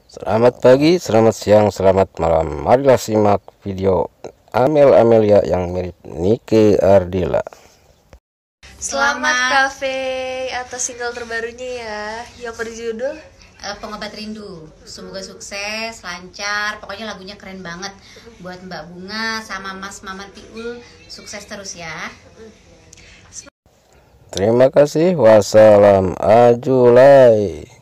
Selamat pagi, selamat siang, selamat malam. Marilah simak video Amel Amelia yang mirip Nike Ardila. Selamat Cafe atas single terbarunya ya, yang berjudul Pengobat Rindu. Semoga sukses, lancar. Pokoknya lagunya keren banget. Buat Mbak Bunga sama Mas Maman Tiul, sukses terus ya. Terima kasih. Wassalam. Ajulai.